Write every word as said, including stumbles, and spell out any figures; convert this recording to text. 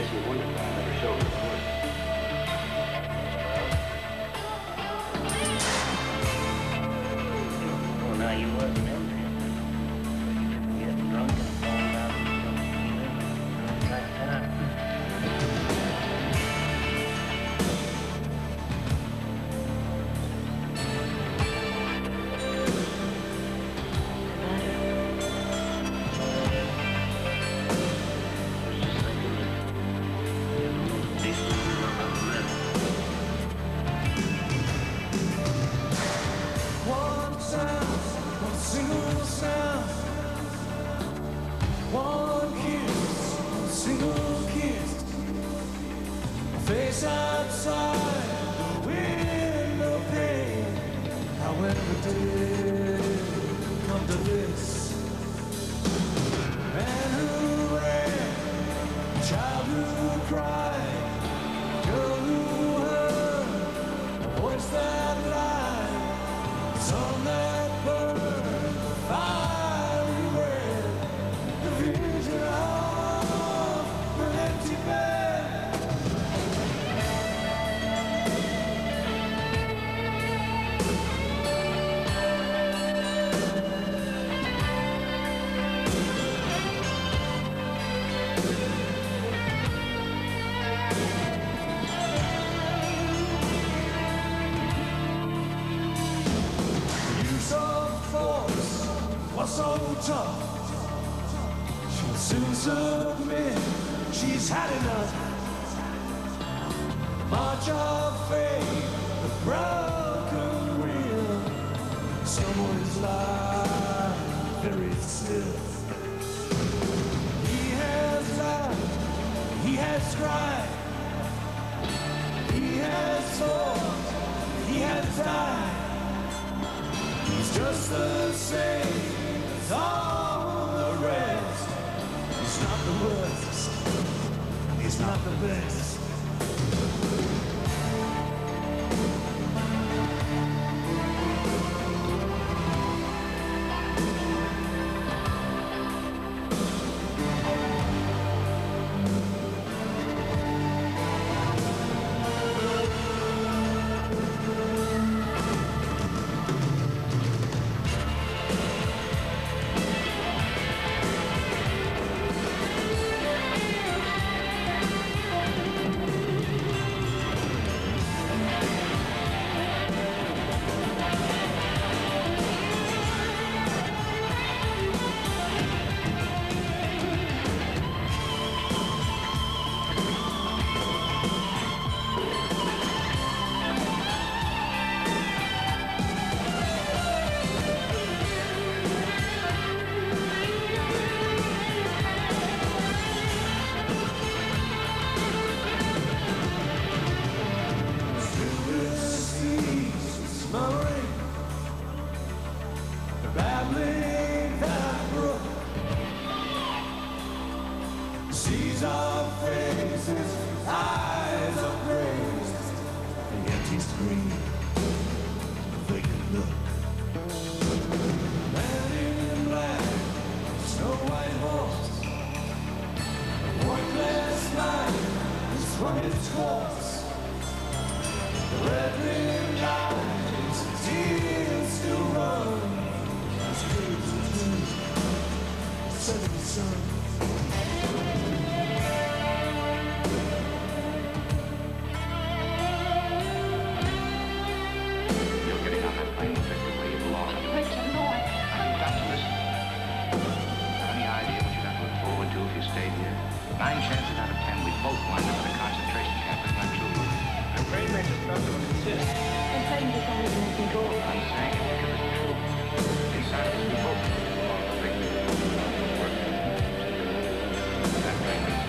guess you wondered why I never showed her the horse. Well, now you wasn't in there. You get drunk and fall out of the right time. Face outside the window pane. However did come to this. Man who ran, child who cried, girl who heard a voice that lied, sun that burned, fiery red, the vision of an empty bed. What's so tough? She'll soon submit. She's had enough. March of fate, the broken wheel. Someone's life very still. He has laughed, he has cried, he has fought, he has died. He's just the same as all the rest. He's not the worst, he's not the best. Seas of faces, eyes upraised, the empty screen, the vacant look. Man in black, snow white horse, a pointless night has run its course. The red ring lights, tears still run, as caves of setting sun. Nine chances out of ten, we both wind up in a concentration camp, is not true. I'm afraid Major Spencer would insist. I'm saying this only to make me go. I'm saying it because it's true. Inside of us, we both belong to the big work. That brings